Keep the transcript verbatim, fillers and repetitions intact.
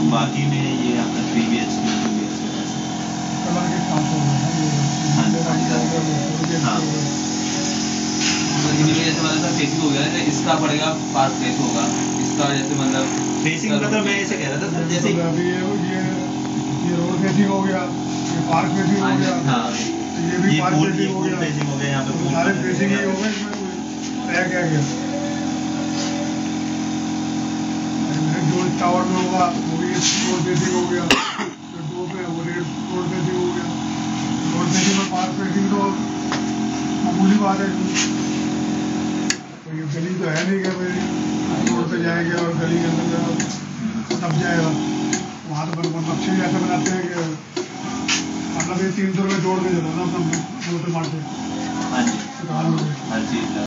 बाकी में ये आपका three B H K two B H K colour के साथ हो गया हाँ हाँ जैसे मतलब सर फेसिंग हो गया ना, इसका पड़ेगा पार्ट फेस होगा इसका, जैसे मतलब फेसिंग मतलब मैं ऐसे कह रहा था सर, जैसे अभी ये ये ये रोड फेसिंग हो गया, ये पार्क फेसिंग हो गया, हाँ ये भी पार्क पूल फेसिंग हो गया, फेसिंग हो गया, यहाँ पे सारे फेसिंग ही हो गए। इसमें रह क्या गया जो टावर में होगा वो भी रोड फेसिंग हो गया, जो दो पे वो रोड फेसिंग हो गया। रोड फेसिंग में पार्क फेसिंग तो मामूली बात है, तो ये गली तो है नहीं कि भाई रोड पे जाएंगे और गली के अंदर दब जाएगा। वहाँ तो नक्शे भी ऐसे बनाते हैं कि मतलब ये तीन सौ रुपये जोड़ के चलो ना अपना मोटे मारते। हाँ जी हाँ जी।